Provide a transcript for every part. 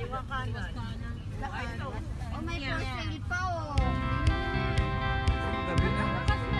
Oh, may porcelain pa oh. Gabi na.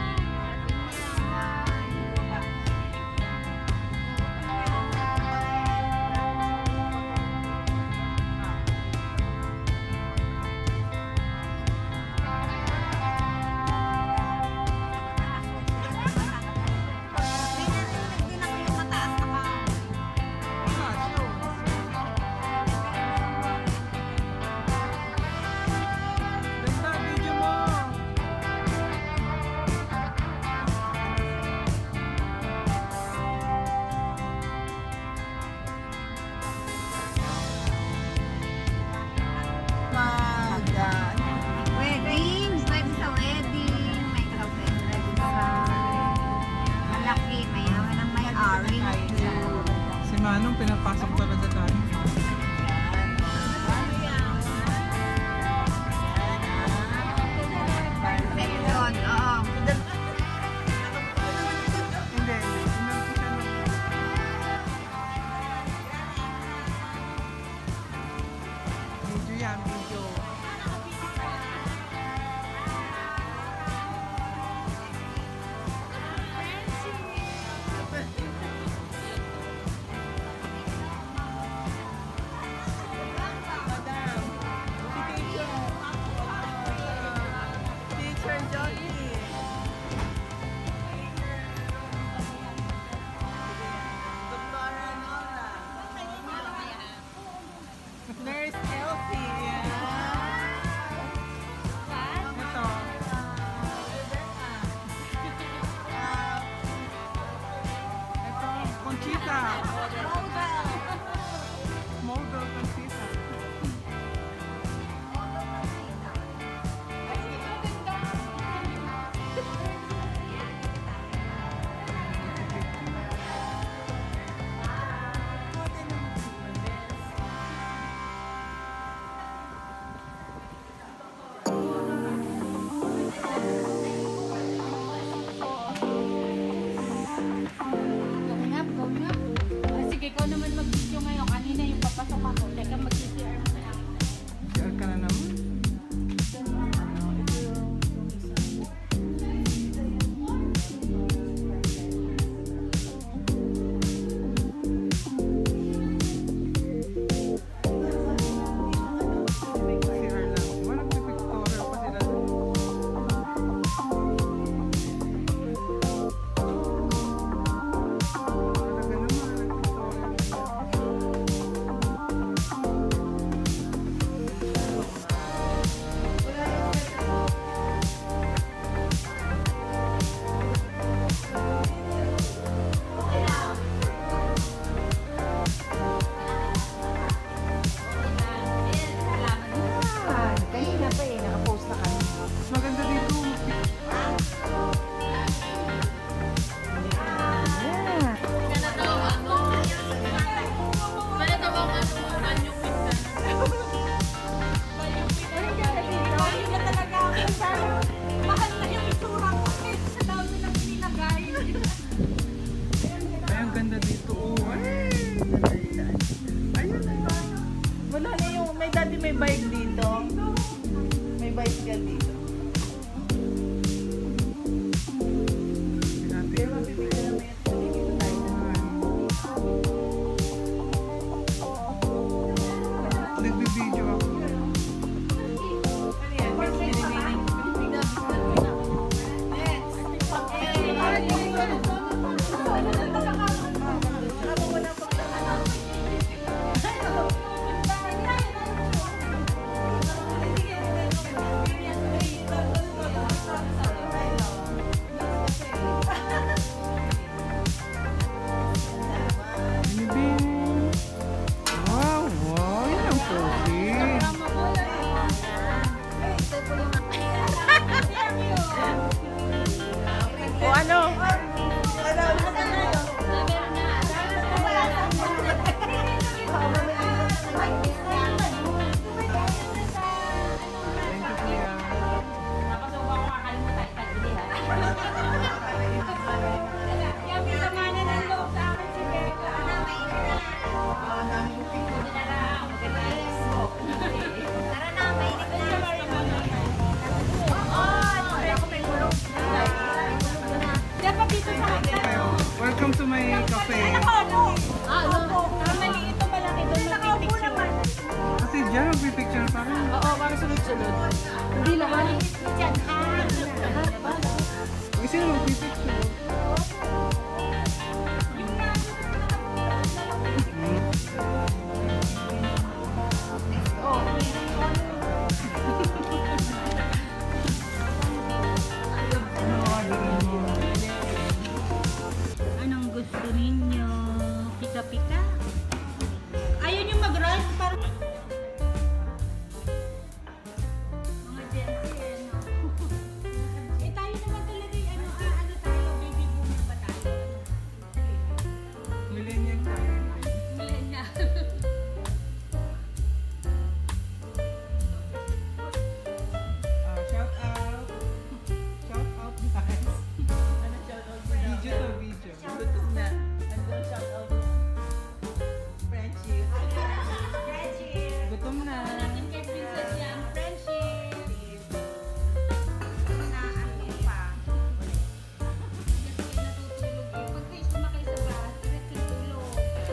Anong pinapasok talaga tayo? Video yan, video. Nurse Elsie. Ito. Ito, Conchita. Model Conchita. Sige, ikaw naman mag-video ngayon. Kanina yung papasok ako. Teka, mag-CR mo na. CR ka na naman. May bike dito. May bike ka dito. Nagbibideo ako. Diyan, magpipicture pa rin. Oo, para sunod-sunod. Hindi naman. Diyan, ha? Kasi magpipicture. Ano orderin mo? Anong gusto ninyo? Pika-pika? Ayaw nyo mag-rice para... Mga Gen-Z, no? Eh, tayo naman talaga yung ano tayo, baby boomer ba tayo? Millennial tayo. Millennial. Shout out. Shout out guys. Ano shout out for now? Video to video. Gutom na. I'm gonna shout out Frenchie. Gutom na. Natin kay Princess yan, friendship. Na ano pa. Hindi kayo natutulog eh. Pag kayo sumakay sa bus, diretso tulog.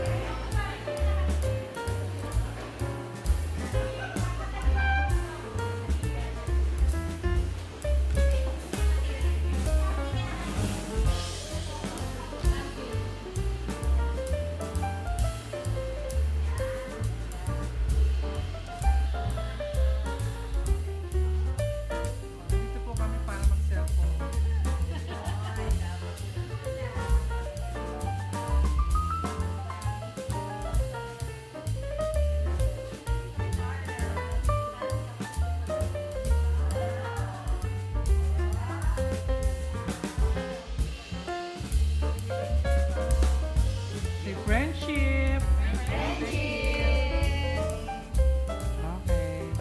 Dito po kami para mag-cellphone. Say friendship. Okay.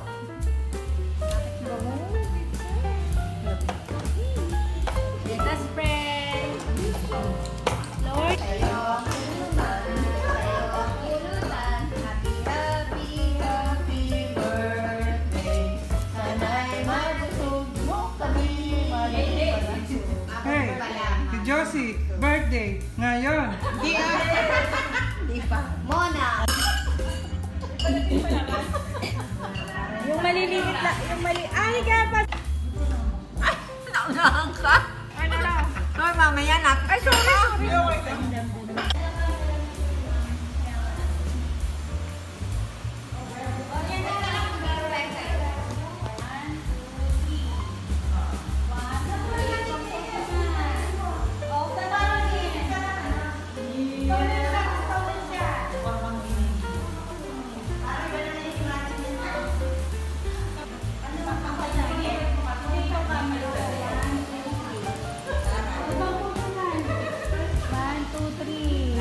Best friend. Lord. Hey, si Josie, birthday, ngayon. Yung maliliit na, yung mali... Ay, kapat! Naunahan ka? Ano na? Sorry, mamaya na. Ay, sorry. One, two, three.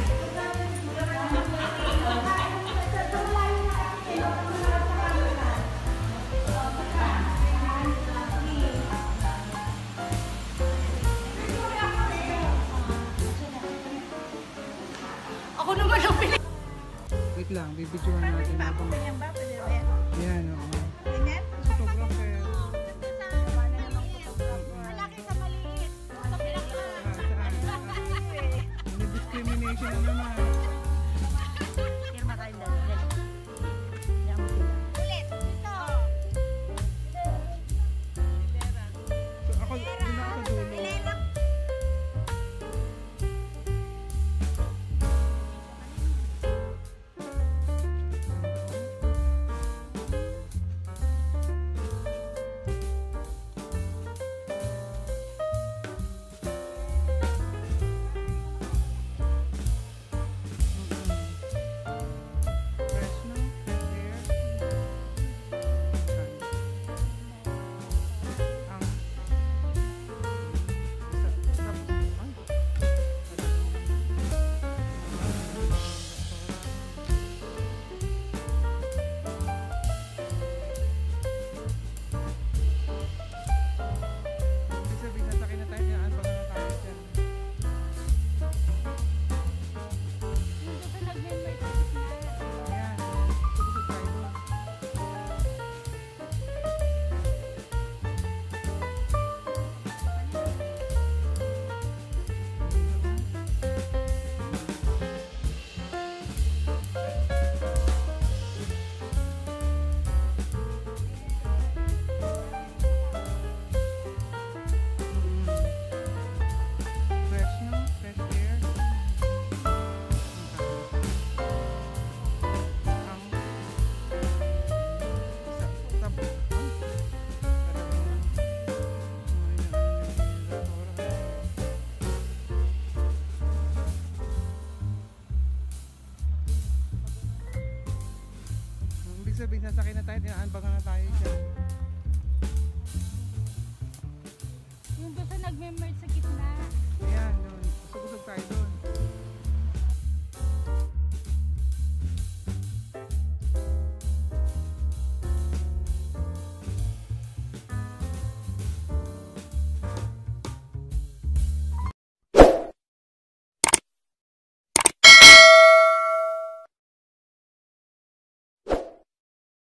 Ako naman ang pili. Wait lang, bibidyoan natin habang... Yan, oo. Photographer. Malaki sa maliit. Sa pinaka. May discrimination na naman. Firma tayo dali. Ulit. Ito. So ako, doon ako sa dulo. sabihin, sasakay na tayo, inaanbangan na tayo dyan. Yung doon sa nagme-merge sa gitna. Ayan, doon. Usog-usog tayo doon.